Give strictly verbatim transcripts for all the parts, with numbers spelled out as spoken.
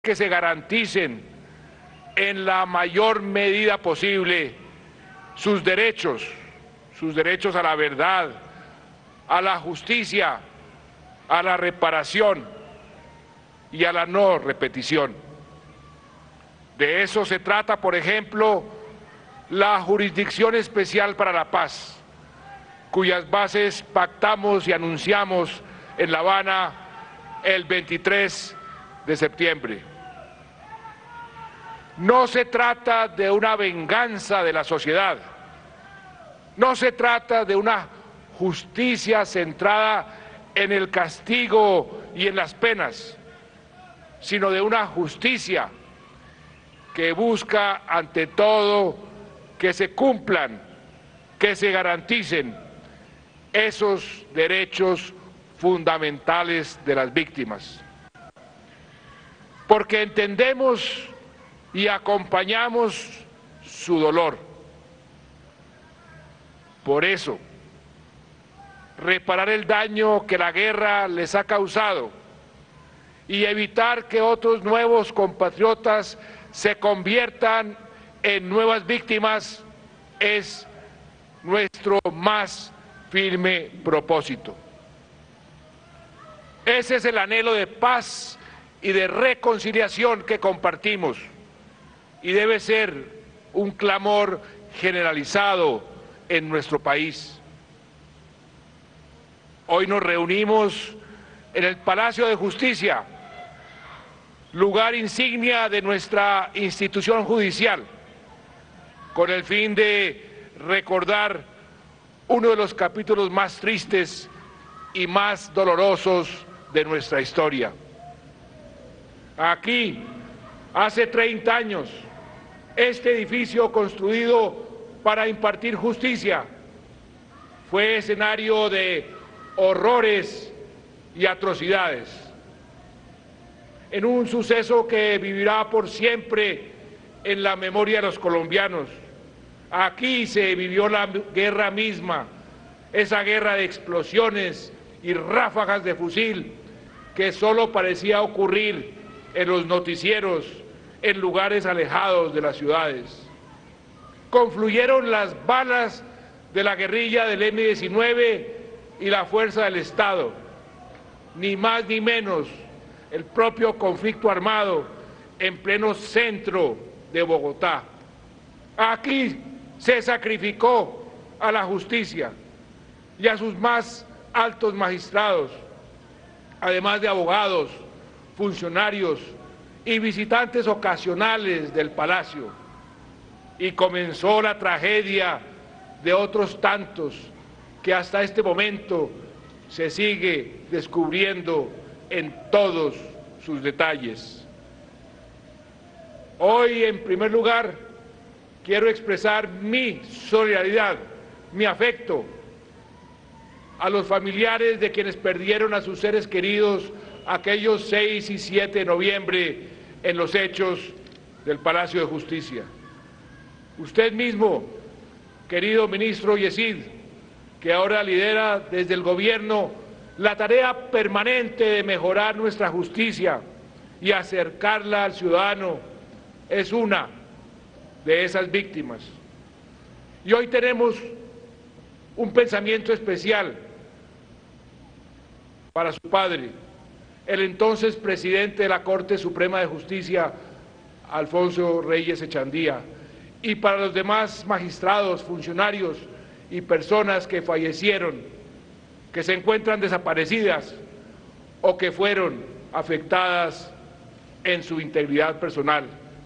que se garanticen en la mayor medida posible sus derechos, sus derechos a la verdad, a la justicia, a la reparación y a la no repetición. De eso se trata, por ejemplo, la Jurisdicción Especial para la Paz, cuyas bases pactamos y anunciamos en La Habana el veintitrés de septiembre. No se trata de una venganza de la sociedad, no se trata de una justicia centrada en el castigo y en las penas, sino de una justicia que busca ante todo que se cumplan, que se garanticen esos derechos fundamentales de las víctimas. Porque entendemos y acompañamos su dolor. Por eso, reparar el daño que la guerra les ha causado y evitar que otros nuevos compatriotas se conviertan en nuevas víctimas es nuestro más firme propósito. Ese es el anhelo de paz y de reconciliación que compartimos y debe ser un clamor generalizado en nuestro país. Hoy nos reunimos en el Palacio de Justicia, lugar insignia de nuestra institución judicial, con el fin de recordar uno de los capítulos más tristes y más dolorosos de nuestra historia. Aquí, hace treinta años, este edificio construido para impartir justicia fue escenario de horrores y atrocidades. En un suceso que vivirá por siempre en la memoria de los colombianos. Aquí se vivió la guerra misma, esa guerra de explosiones y ráfagas de fusil que solo parecía ocurrir en los noticieros, en lugares alejados de las ciudades. Confluyeron las balas de la guerrilla del eme diecinueve y la fuerza del Estado, ni más ni menos el propio conflicto armado en pleno centro de Bogotá. Aquí se sacrificó a la justicia y a sus más altos magistrados, además de abogados, funcionarios y visitantes ocasionales del palacio. Y comenzó la tragedia de otros tantos que hasta este momento se sigue descubriendo en todos sus detalles. Hoy, en primer lugar, quiero expresar mi solidaridad, mi afecto a los familiares de quienes perdieron a sus seres queridos aquellos seis y siete de noviembre en los hechos del Palacio de Justicia. Usted mismo, querido ministro Yesid, que ahora lidera desde el gobierno la tarea permanente de mejorar nuestra justicia y acercarla al ciudadano, es una de esas víctimas. Y hoy tenemos un pensamiento especial para su padre, el entonces presidente de la Corte Suprema de Justicia, Alfonso Reyes Echandía, y para los demás magistrados, funcionarios y personas que fallecieron, que se encuentran desaparecidas o que fueron afectadas en su integridad personal.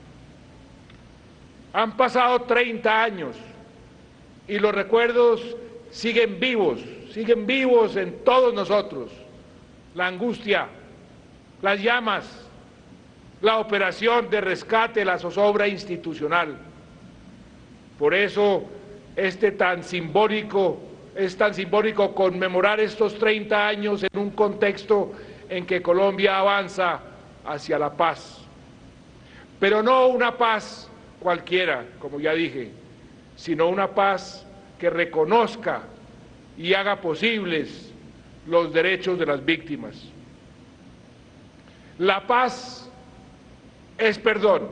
Han pasado treinta años y los recuerdos siguen vivos, siguen vivos en todos nosotros. La angustia, las llamas, la operación de rescate, la zozobra institucional. Por eso este tan simbólico, es tan simbólico conmemorar estos treinta años en un contexto en que Colombia avanza hacia la paz. Pero no una paz cualquiera, como ya dije, sino una paz que reconozca y haga posibles los derechos de las víctimas. La paz es perdón.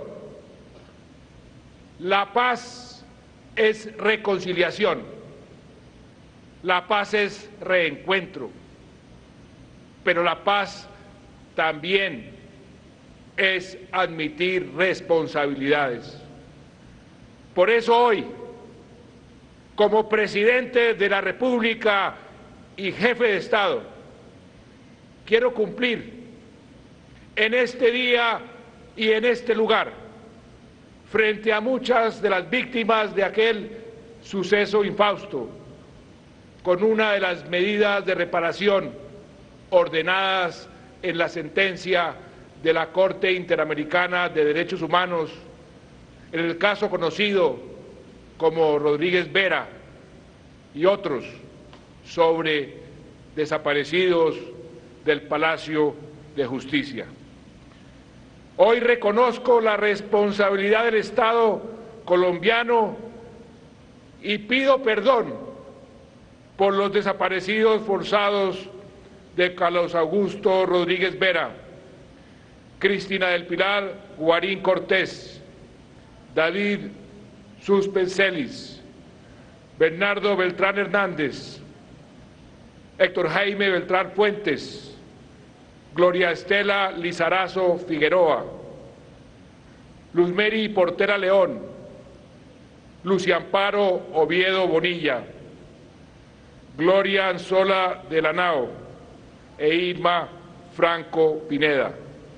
La paz es reconciliación. La paz es reencuentro. Pero la paz también es admitir responsabilidades. Por eso hoy, como presidente de la República y jefe de Estado, quiero cumplir en este día y en este lugar, frente a muchas de las víctimas de aquel suceso infausto, con una de las medidas de reparación ordenadas en la sentencia de la Corte Interamericana de Derechos Humanos, en el caso conocido como Rodríguez Vera y otros sobre desaparecidos del Palacio de Justicia. Hoy reconozco la responsabilidad del Estado colombiano y pido perdón por los desaparecidos forzados de Carlos Augusto Rodríguez Vera, Cristina del Pilar Guarín Cortés, David Suspenselis, Bernardo Beltrán Hernández, Héctor Jaime Beltrán Fuentes, Gloria Estela Lizarazo Figueroa, Luzmeri Portera León, Lucia Amparo Oviedo Bonilla, Gloria Anzola de la Nao e Irma Franco Pineda.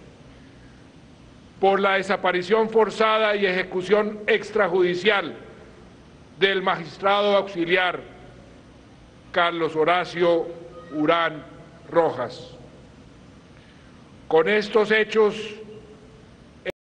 Por la desaparición forzada y ejecución extrajudicial del magistrado auxiliar Carlos Horacio Urán Rojas. Con estos hechos